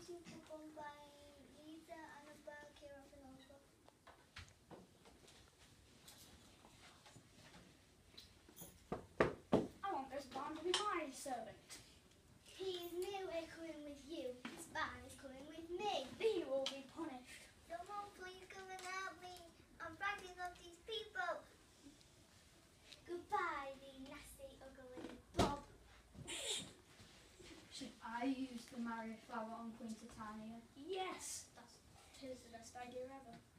you to go and buy Lisa and a bag here of an over. I want this barn to be my servant. He is nowhere coming with you. This barn is coming with me. He will be punished. Someone please come and help me. I'm frightened of these people. Goodbye, the nasty, ugly Bob. Should I use the Marriott flower on Queen Titania? Yes, that is the best idea ever.